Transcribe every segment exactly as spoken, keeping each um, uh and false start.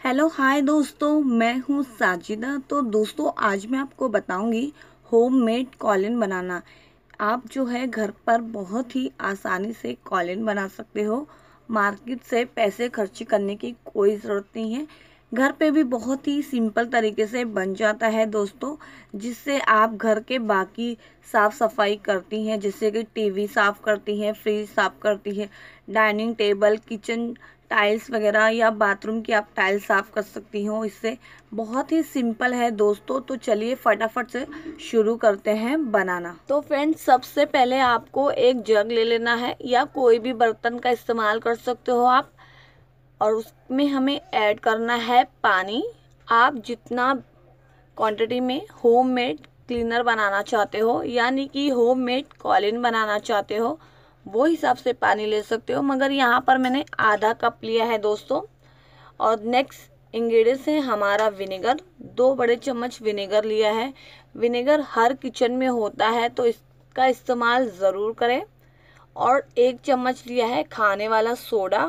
Hello hi दोस्तों, मैं हूँ साजिदा। तो दोस्तों आज मैं आपको बताऊंगी होममेड कॉलिन बनाना। आप जो है घर पर बहुत ही आसानी से कॉलिन बना सकते हो। मार्केट से पैसे खर्च करने की कोई ज़रूरत नहीं है। घर पे भी बहुत ही सिंपल तरीके से बन जाता है दोस्तों, जिससे आप घर के बाकी साफ़ सफाई करती हैं, जैसे कि टीवी साफ़ करती हैं, फ्रिज साफ़ करती हैं, डाइनिंग टेबल, किचन टाइल्स वगैरह या बाथरूम की आप टाइल्स साफ़ कर सकती हो। इससे बहुत ही सिंपल है दोस्तों। तो चलिए फटाफट से शुरू करते हैं बनाना। तो फ्रेंड्स, सबसे पहले आपको एक जग ले लेना है या कोई भी बर्तन का इस्तेमाल कर सकते हो आप, और उसमें हमें ऐड करना है पानी। आप जितना क्वांटिटी में होममेड क्लीनर बनाना चाहते हो, यानी कि होममेड कॉलिन बनाना चाहते हो, वो हिसाब से पानी ले सकते हो, मगर यहाँ पर मैंने आधा कप लिया है दोस्तों। और नेक्स्ट इंग्रेडिएंट्स है हमारा विनेगर। दो बड़े चम्मच विनेगर लिया है। विनेगर हर किचन में होता है तो इसका इस्तेमाल ज़रूर करें। और एक चम्मच लिया है खाने वाला सोडा।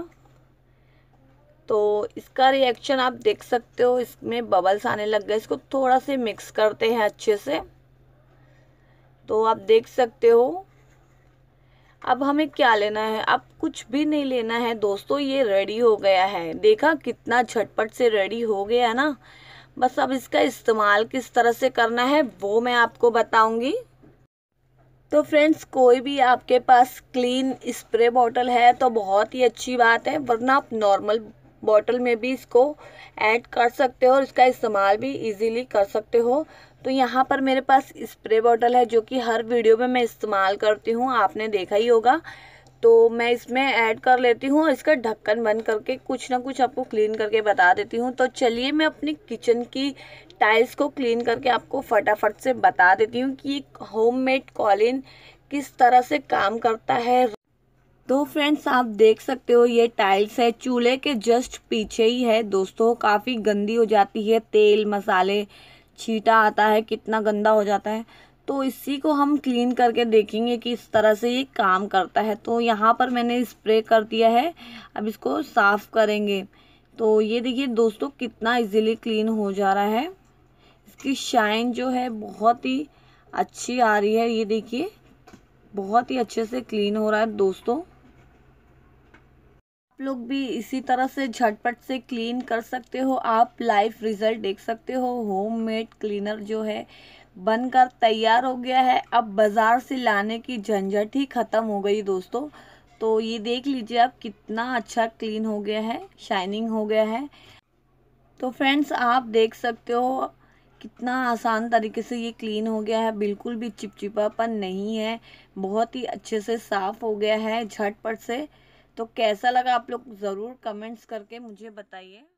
तो इसका रिएक्शन आप देख सकते हो, इसमें बबल्स आने लग गए। इसको थोड़ा से मिक्स करते हैं अच्छे से। तो आप देख सकते हो। अब हमें क्या लेना है? अब कुछ भी नहीं लेना है दोस्तों, ये रेडी हो गया है। देखा कितना झटपट से रेडी हो गया ना। बस अब इसका इस्तेमाल किस तरह से करना है वो मैं आपको बताऊंगी। तो फ्रेंड्स, कोई भी आपके पास क्लीन स्प्रे बॉटल है तो बहुत ही अच्छी बात है, वरना आप नॉर्मल बॉटल में भी इसको ऐड कर सकते हो और इसका इस्तेमाल भी इजीली कर सकते हो। तो यहाँ पर मेरे पास स्प्रे बॉटल है जो कि हर वीडियो में मैं इस्तेमाल करती हूँ, आपने देखा ही होगा। तो मैं इसमें ऐड कर लेती हूँ और इसका ढक्कन बंद करके कुछ ना कुछ आपको क्लीन करके बता देती हूँ। तो चलिए मैं अपनी किचन की टाइल्स को क्लीन करके आपको फटाफट से बता देती हूँ कि एक होममेड कॉलिन किस तरह से काम करता है। तो फ्रेंड्स, आप देख सकते हो ये टाइल्स है, चूल्हे के जस्ट पीछे ही है दोस्तों। काफ़ी गंदी हो जाती है, तेल मसाले छींटा आता है, कितना गंदा हो जाता है। तो इसी को हम क्लीन करके देखेंगे कि इस तरह से ये काम करता है। तो यहाँ पर मैंने स्प्रे कर दिया है, अब इसको साफ़ करेंगे। तो ये देखिए दोस्तों कितना इजीली क्लीन हो जा रहा है। इसकी शाइन जो है बहुत ही अच्छी आ रही है। ये देखिए बहुत ही अच्छे से क्लीन हो रहा है दोस्तों। आप लोग भी इसी तरह से झटपट से क्लीन कर सकते हो। आप लाइव रिजल्ट देख सकते हो। होममेड क्लीनर जो है बनकर तैयार हो गया है। अब बाज़ार से लाने की झंझट ही ख़त्म हो गई दोस्तों। तो ये देख लीजिए आप कितना अच्छा क्लीन हो गया है, शाइनिंग हो गया है। तो फ्रेंड्स, आप देख सकते हो कितना आसान तरीके से ये क्लीन हो गया है। बिल्कुल भी चिपचिपापन नहीं है, बहुत ही अच्छे से साफ़ हो गया है झटपट से। तो कैसा लगा आप लोग ज़रूर कमेंट्स करके मुझे बताइए।